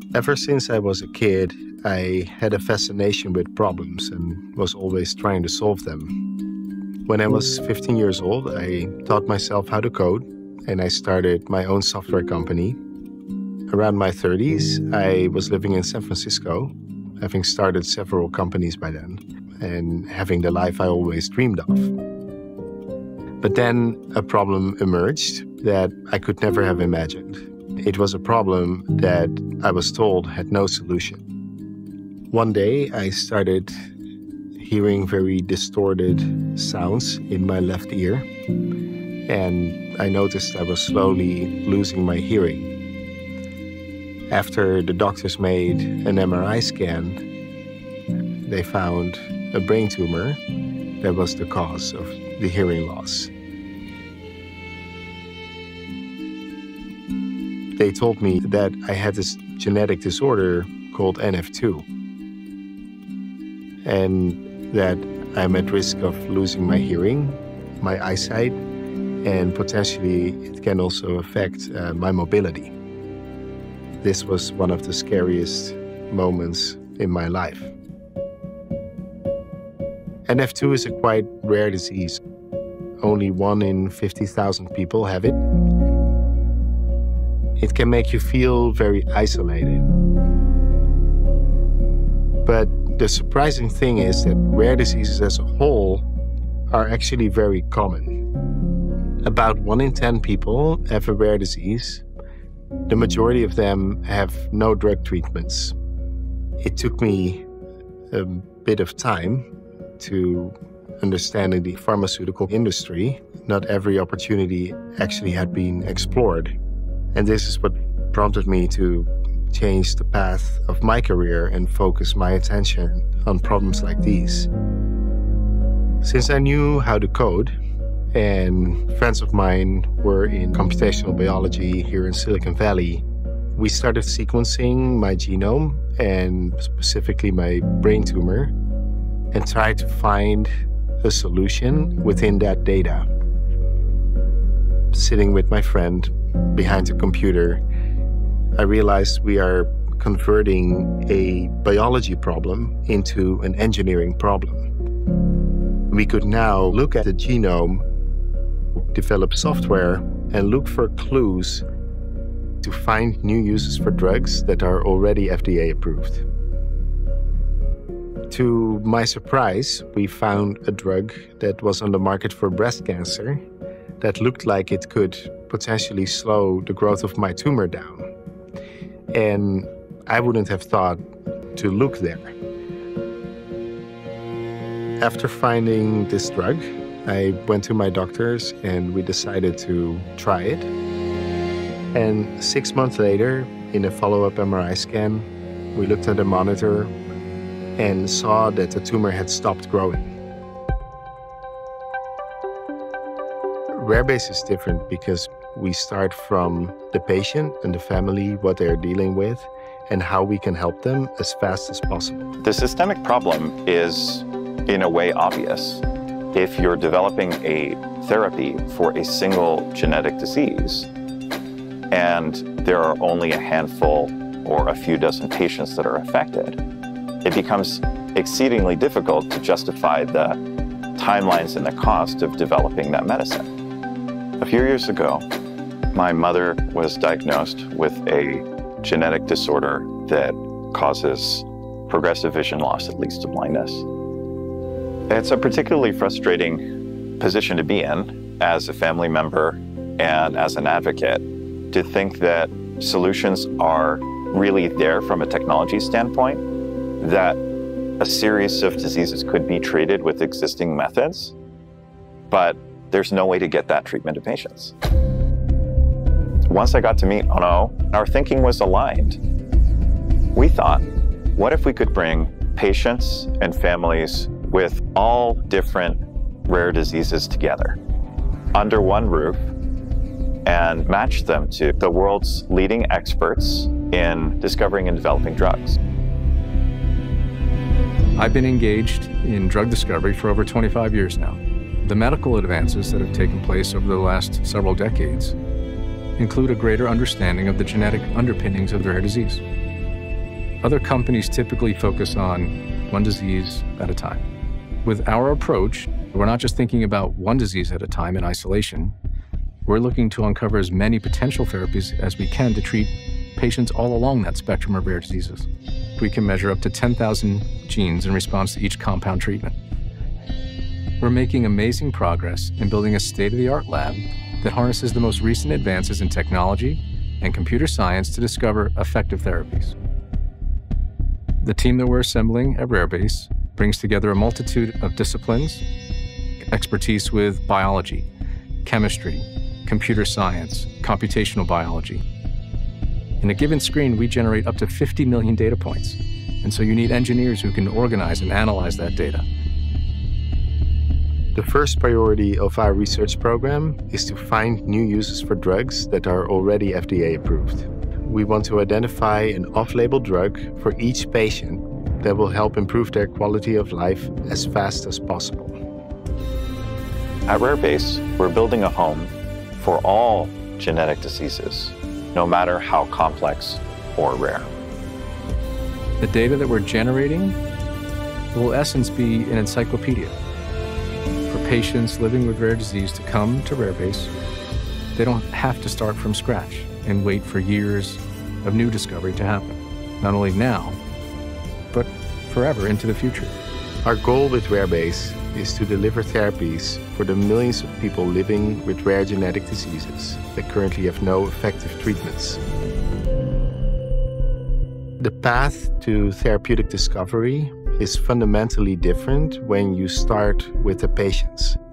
Ever since I was a kid, I had a fascination with problems and was always trying to solve them. When I was 15 years old, I taught myself how to code, and I started my own software company. Around my 30s, I was living in San Francisco, having started several companies by then, and having the life I always dreamed of. But then a problem emerged that I could never have imagined. It was a problem that I was told had no solution. One day, I started hearing very distorted sounds in my left ear, and I noticed I was slowly losing my hearing. After the doctors made an MRI scan, they found a brain tumor that was the cause of the hearing loss. They told me that I had this genetic disorder called NF2, and that I'm at risk of losing my hearing, my eyesight, and potentially it can also affect my mobility. This was one of the scariest moments in my life. NF2 is a quite rare disease. Only 1 in 50,000 people have it. It can make you feel very isolated. But the surprising thing is that rare diseases as a whole are actually very common. About 1 in 10 people have a rare disease. The majority of them have no drug treatments. It took me a bit of time to understand the pharmaceutical industry. Not every opportunity actually had been explored. And this is what prompted me to change the path of my career and focus my attention on problems like these. Since I knew how to code, and friends of mine were in computational biology here in Silicon Valley, we started sequencing my genome, and specifically my brain tumor, and tried to find a solution within that data. Sitting with my friend behind the computer, I realized we are converting a biology problem into an engineering problem. We could now look at the genome, develop software, and look for clues to find new uses for drugs that are already FDA approved. To my surprise, we found a drug that was on the market for breast cancer that looked like it could potentially slow the growth of my tumor down. And I wouldn't have thought to look there. After finding this drug, I went to my doctors and we decided to try it. And 6 months later, in a follow-up MRI scan, we looked at the monitor and saw that the tumor had stopped growing. Rarebase is different because we start from the patient and the family, what they're dealing with, and how we can help them as fast as possible. The systemic problem is, in a way, obvious. If you're developing a therapy for a single genetic disease, and there are only a handful or a few dozen patients that are affected, it becomes exceedingly difficult to justify the timelines and the cost of developing that medicine. A few years ago, my mother was diagnosed with a genetic disorder that causes progressive vision loss that leads to blindness. It's a particularly frustrating position to be in as a family member and as an advocate, to think that solutions are really there from a technology standpoint, that a series of diseases could be treated with existing methods, but there's no way to get that treatment to patients. Once I got to meet Ono, our thinking was aligned. We thought, what if we could bring patients and families with all different rare diseases together under one roof and match them to the world's leading experts in discovering and developing drugs. I've been engaged in drug discovery for over 25 years now. The medical advances that have taken place over the last several decades include a greater understanding of the genetic underpinnings of rare disease. Other companies typically focus on one disease at a time. With our approach, we're not just thinking about one disease at a time in isolation. We're looking to uncover as many potential therapies as we can to treat patients all along that spectrum of rare diseases. We can measure up to 10,000 genes in response to each compound treatment. We're making amazing progress in building a state-of-the-art lab that harnesses the most recent advances in technology and computer science to discover effective therapies. The team that we're assembling at Rarebase brings together a multitude of disciplines, expertise with biology, chemistry, computer science, computational biology. In a given screen, we generate up to 50 million data points, and so you need engineers who can organize and analyze that data. The first priority of our research program is to find new uses for drugs that are already FDA approved. We want to identify an off-label drug for each patient that will help improve their quality of life as fast as possible. At Rarebase, we're building a home for all genetic diseases, no matter how complex or rare. The data that we're generating will, in essence, be an encyclopedia. For patients living with rare disease to come to Rarebase, they don't have to start from scratch and wait for years of new discovery to happen, not only now, but forever into the future. Our goal with Rarebase is to deliver therapies for the millions of people living with rare genetic diseases that currently have no effective treatments. The path to therapeutic discovery is fundamentally different when you start with the patients.